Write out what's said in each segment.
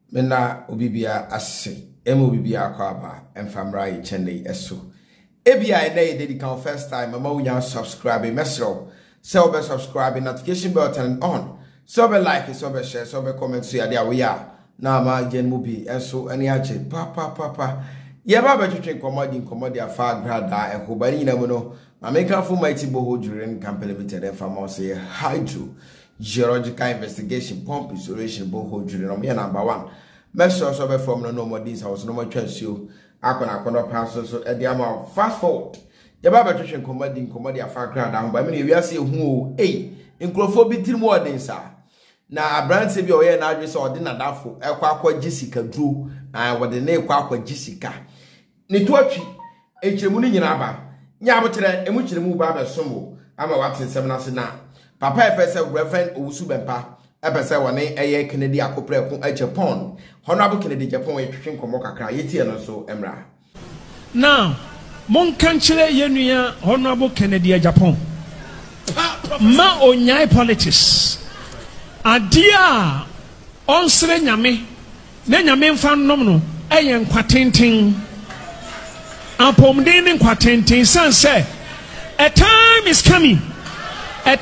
Mena obibia ase emu obibia akwaba emfamra ye channel eso ebia na ye dey kan first time mama wunya subscribe mesro so be subscribe notification bell turn on so be like so be share so be comment so ya dia we ya na ma gen mu bi enso ani age papa ye ba be twetwe commodity afa Agradaa ekobani nyina mu no American for mighty boho during campaign limited and say hydro geological investigation pump installation boho during number 1. Make sure so be from no more this house no more chance you akona pass so e dey am fast forward. Ye ba be twetwe commodity afa Agradaa ba me we ase hu nkrofo bi tiri mu odin sa na abrante bi o ye na adwe so odin na dafo ekwa gisika duro and wode na ekwa gisika ni to atwi echiremu ni nyina ba nya botere emu chiremu ba be somo ama wate nsem na se na papa efese reverend owusu bempa epese woni eye Kennedy akopre ku Japan honorable Kennedy Japan we twetwe nkomo kakra yetie no so emra now mon kanchire yenua honorable Kennedy Japan ma onyai politics adia onsre nyame na nyame mfa nnom no eye nkwatenten apomden nkwatenten san say a time is coming a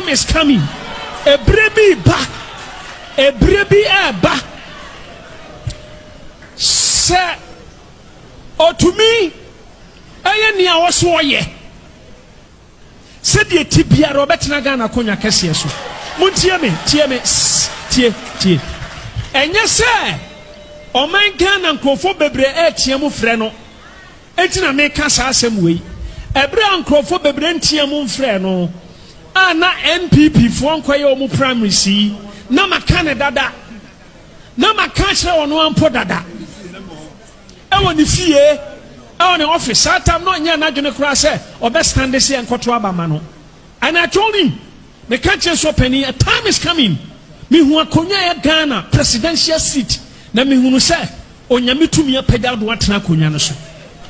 brebi ba se otumi eye nia woso ye se die tibia Robert na Ghana konya kese so muntie me tie enye se o man Ghana nkofo bebre etie mu frɛ no etina me ka sa asem wei ebre nkofo bebre ntie mu frɛ no ana NPP fo nkoye o mu primary si na maka ne dada na maka kyerɛ wono ampo dada ewo ni fie ewo ne office atam no nya na dwene kura se obe stand se enkoto abama no and I told him the country so penny a time is coming me hu akonya ya Ghana presidential seat na me hu se onyame tumi apagya do atena akonya no so.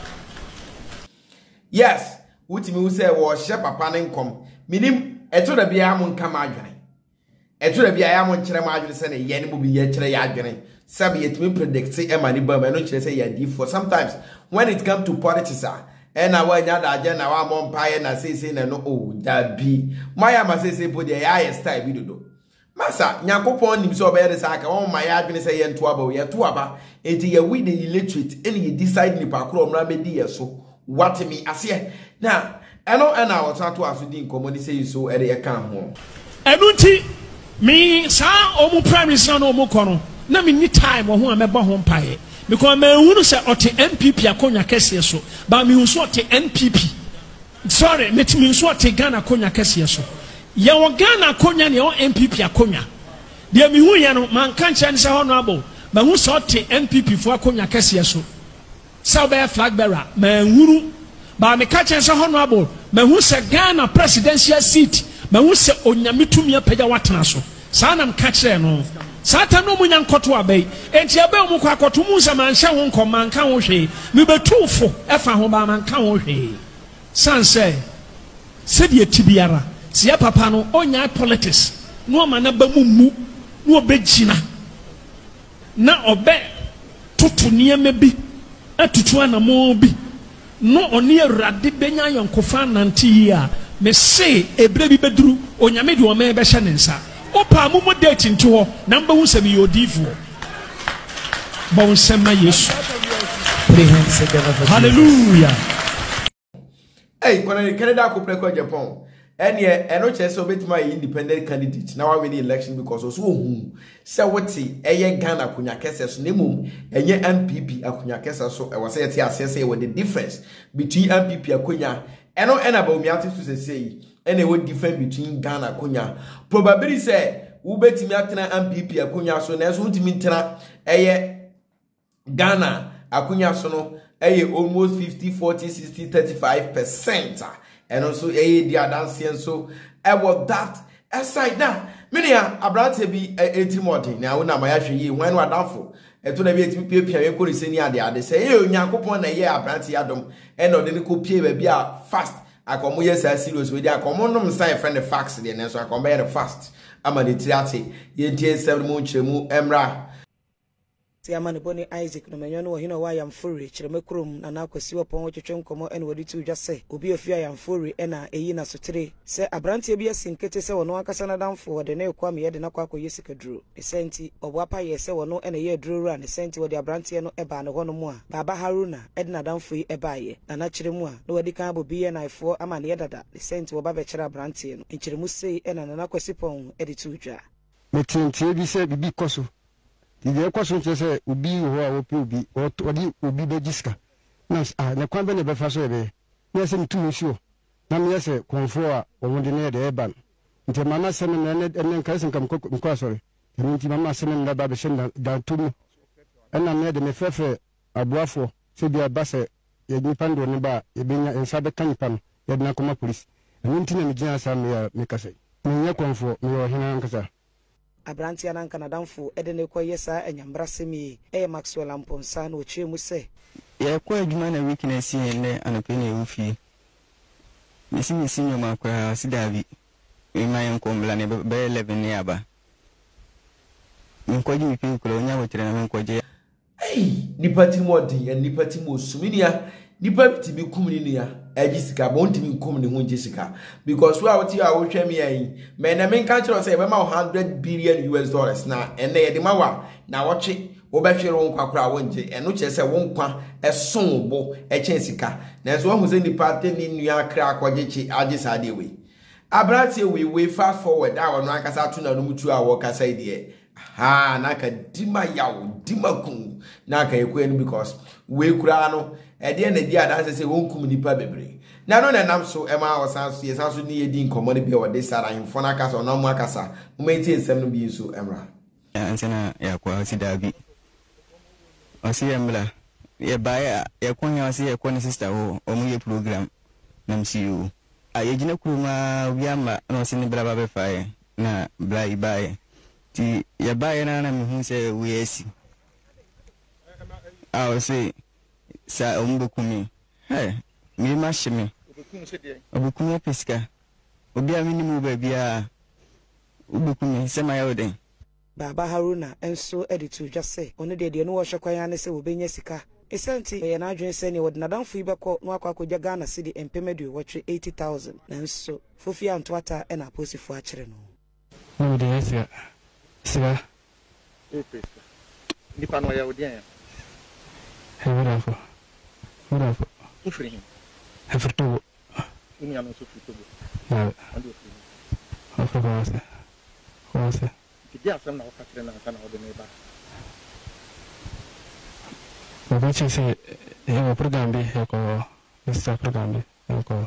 Yes, utimi wu se wo hye papa ne nkom minim eto da bia am nka ma adwene eto da bia ya am nkyere ma adwene se ne ye ne mu bi ye kyere ya adwene sabe yetimi predict say emani ba ma no kyere se ya di for sometimes when it come to politics and I want that agenda wa monpaye na say na no oh that be my ma say po de ya style bi dodo masa nyakopon nim so be say aka won ma ya adwene say ye to aba enti ye we the illiterate any ye decide ni pakro mra medi ye so what me ase na eno na wo to aso di nkomo ni say so e de kan ho enu nti mi sa omu prime minister no omu kono na mi ni time wo ho ameba ho mpaye because me hunu se ote NPP akonya kese so ba me hu so ote NPP sorry me so ote Ghana akonya kese so ye wo Ghana akonya ne o NPP akonya de me hu ye no man kan chan se honorable ba hu so ote NPP fo akonya kese so so be flag bearer man hunu ba me ka chan se honorable me hu se Ghana presidential seat me hu se onyame tumi apagya watena so sa na mka kire no Satan no munya nkoto abai enti abai mu kwa akoto mu nsa manhye ho nkoma nka ho hwe me betufo efa ho ba manka ho hwe sanse se die tibiara se ya papa no onya politics no ma na ba mu no obegina na obe tutu nieme bi atutu anamo bi no oni awurade benya yonkofa nanti a me se ebre bi beduru onyame de o ma be hye ne nsa opa mumu date nto number 1 semi odifu bon sema yesu hallelujah kono Canada akopre ko Japan eno chese obetima independent candidate na wa win the election because oso ohu se wote eye Ghana akunya kese so nemum enye MPP akunya kese so e wose yete asese with the difference between MPP akunya eno ba omiati to say and what difference between Ghana Konya. Probably say ubeti mi atena MPP akonya so na so ntimi ntena eye Ghana akonya so no eye almost 50 40 60 35% and also eye the adanse so was that aside now menia abrante bi etimoti na wo na ma ya hwe yi wan wa danfo eto na bi etimi piepia we ko reseni ade say eye onyankopon na eye abrante adom e no de ne ko pie ba bia fast akomo yes serious we dey akomo no msan friend the facts dey na so akomo be fast ama de triate ye tie 7 mu nchemu emra Siamane boni Isaac no menyo no hino wa yamfori kiremekrum na na kwasi wopon twetwe nkomo ene wodi tu dwa se obi ofia yamfori ena eyi na sotere se abrante bi asinkete se wono akasa na damfo wode na ekwa me yede na kwa koye sikaduro esenti obwapa ye se wono ene ye duro ra ne senti wode abrante no eba ne hono mu a baba Haruna ede na damfo yi eba ye na kiremu a no wodi kan bobi ye na ifo ama ne yedada ne senti woba be kira abrante no nkiremu sei ena na kwasi pon ede tu dwa metintie bi se bibi koso the question says, Ubi or Ubi or Ubi Begiska. Yes, the company by Faso. Yes, I'm too sure. Nam yes, confor or one near the airban. Until Mamma sending and then cousin come cook and crossway. And until Mamma sending the Babashin down to me. And I'm near the Mefefe, a Buafo, Sibia Basse, a new pando nearby, a binya and Sabe Canipan, the Nakoma police. And until the Jana Samia Mikase. No confor, no Hinankasa. Abranti ananka na damfo ede ne kwa yesa enyambra semi Maxwell Amponsa no chemu se ye kwa adwuma na weakness ne anope na ewufi mesi sinyo makwa sidabi mayen kombla ne be 11 ne aba nkoji mi pe kula onya hotere na nkoje nipati modi en nipati mosuminia nipa tibi kumni nia ejisika bon timi kumni hu jisika because we awti a wo hwemi ayi me na men ka kiro say be ma $100 billion na ene ye de mawa na woche wo be hwere won kwakora wonje eno che se won kwa eson bo echen sika na so hu se nipa te ni nua akra akwajechi agisa de we abrati we fast forward a wono akasa tu na no mutu a wo kasa ide ha na ka dima yawo dima kun na ka ekwen because we kura no ede na di adanse se wonkum nipa bebre na no na nam so ema osanso yesanso ni yedi nkomo ne bia wode sara himfo na kasa ona mu akasa mo meti ensem no bi so emra ansena ya kwa sidabi osi emla ye baya ye konya osi ye koni sister ho omu ye program na msiu aye gina kuruma wiama no sini bla ba be fae na bla ibaye ti ye baya na mi hu se wiesi say sa ombekumi me ma sheme obekumi pesika obi a minimu ba bia obekumi se ma yawoden Baba Haruna enso editu jase ono de no wo hwekwan ne se obenya sika esenti ye na adwen se ne wode nadamfo ibekọ no akwakoja Ghana cedi empemedu wotre 80,000 nanso fofi antoata e na posifo a kire no no de esa sika nipa no ya odian Hurafo. Ufri. Hefurto. Umi ame so frito bo. Na. Ando frito. Afro Kawase. Kidi asem na wakatre na kana ode me ba. Obachi se e program bi ko esta program bi ko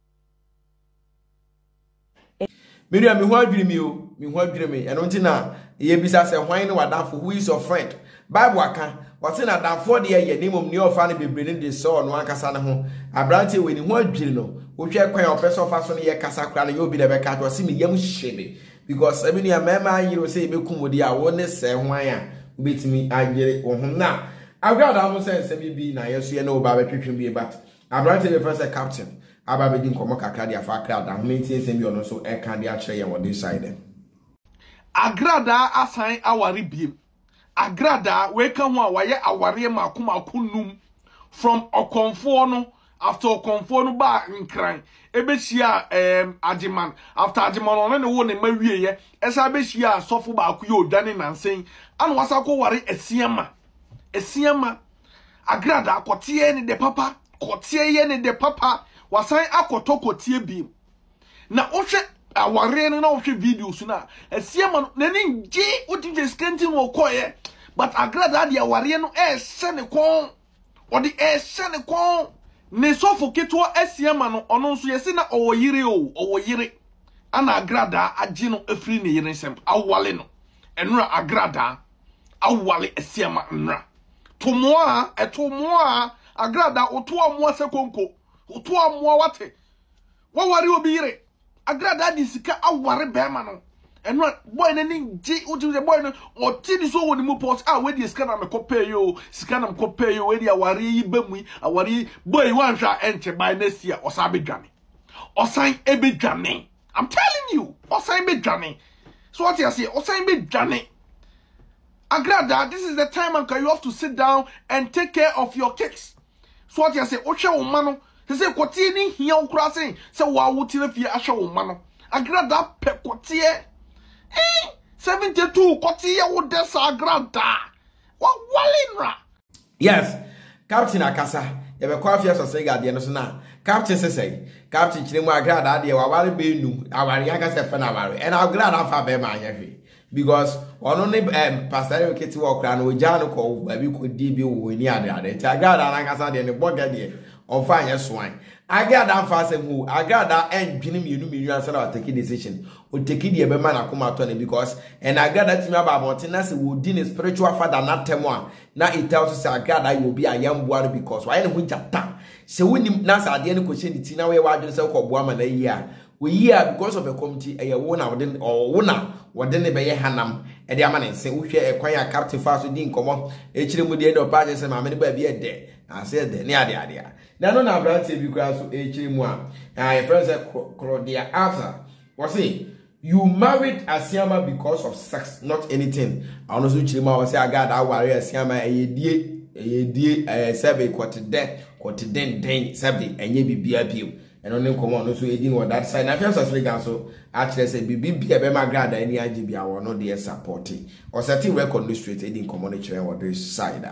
Miriam mi ho adwiri mi eno ntina ye bisa se hwan ne wadafo who is your friend Bible aka wate na danfo de ye nimom ne ofa ne bebre ne de so no akasa ne ho abrante we ni ho adwiri no wo hwe kwan opeso fa so ne ye kasa kra ne ye obi de be ka to se me yam hyebe because abi ne mama yiro se bekum odi a wo ne se hwan a obetimi agere wo ho na Agradaa mo sense bi na yeso ye na oba betwetwem bi but abrante be first captain aba be din komo kakra de afa Agradaa ho menti ensem bi ono so e kan de a kire ye wo de side Agradaa asan awari biem Agradaa we kan ho a waye aware makomakunum from okonfo no after okonfo no ba nkran ebehia agiman after agiman no ne wo ne mawie ye esa behia sofo ba akuye odwane nansen an wasa ko ware Asiamah Agradaa kotie ne de papa kotie ye ne de papa wasan akoto kotie biem na ohwe aware no na ohwe videos na Asiamah na ni ngi odi skenti no koye but Agradaa dia aware no sene kon odi sene kon ne sofo keto Asiamah no ono nso yesi na owoyire ana Agradaa agi no afri ne yire nsem awale no enura Agradaa awale Asiamah nra tomoa Agradaa oto amoa sekonko oto amoa wate wawari obi yire Agradaa di sika aware bema no eno boy na ninji uti boy no oti di so woni mu post we di sika na me kopay yo we di aware yi bemu aware boy wan hwa enche by next year osan bedwane osan ebedwane I'm telling you osan bedwane so what you say osan bedwane Agradaa, this is the time and you have to sit down and take care of your cakes. So what you say, Ashawo mano. He say kote3 here ukura saying, say wa wutire fi Ashawo mano. Agradaa pe kote3. 72 kote3 wo des Agradaa. Wa walinra. Yes, Captain Akasa. Ebe kwa Afia so say gade no so na. Captain say Captain Chiremu Agradaa de wa wale be nu. Awari aka se fe na awari. And Agradaa fa be ma anya because only pastor keti wo kra no oja no ko ba bi ko di bi wo ni ade ti Agradaa na kasa de ne boga de on fa anya swan Agradaa fa se mu Agradaa endwini mienu ansa na take decision o take the be man akoma to ne because and Agradaa ti me ba abonten na se wo di ne spiritual father na temo a na it tells say Agradaa you be ayamboa because why ne hu jata se woni na sa ade ne ko she ni ti na we wa adwene se ko boa ma na yi a we here because of a committee a wona within or wona within the beye hanam e de amane se wo hwe ekwan ya captain fa so di nkomo e chire mu de do pa je se ma me ba bi e de I said de ne ade na no na brante bi kwa so e chire mu a friends Claudia Arthur was say you married Asiamah because of sex not anything I also chire mu was say Agradaa ware Asiamah e die sebe kote denden sebe enye bibia bio and only come on so edin on that side. Afia legal so actually say bibi be Agradaa any agibia or no dey supporting or certain record no straight edin community on this side.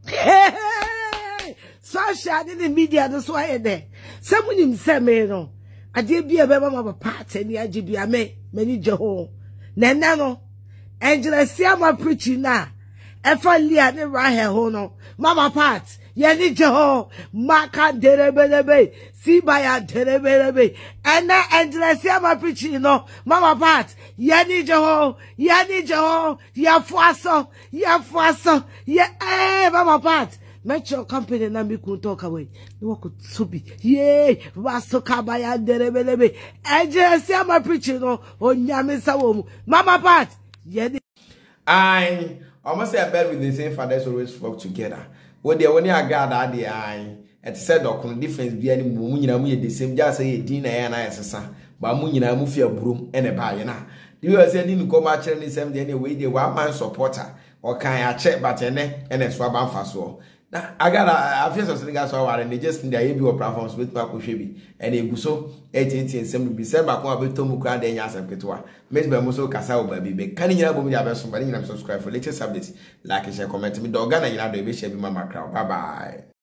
Social in media this way there. Someone him say me no. Ade bia be ma part any agibia me many jeho. Nana no. Exp0se preaching na. Efa lia ne right ho no. Mama part yani jeho maka derebelebe sibaya derebelebe and Exp0se preaching no mama part yani jeho ya fuaso mama part make your company na me kun talk away no ko subi ye waso kabaya derebelebe Exp0se preaching no onyame sawo mama part yani I almost say I bet with the same fathers always work together. When they only Agradaa the I at said dokun difference be any mu nyina mu ye the same just say din na ya na esesa ba mu nyina mu fia brum e ne ba ye na the way say din ko ma chere ni same dey way dey one man supporter or kan ya check but ene so ba mfa so na Agradaa Afia so nigga so ware ne just in there be o platforms with ma ko hwebi and e guso 18 sem be sem ba ko abeto mu kra dey nya asem ketwa me be mo so kasa o ba bi be kan nyina bo mu ya be so ba nyina subscribe for latest updates like share comment me do Ghana nyina do e be share bi mama kra bye bye.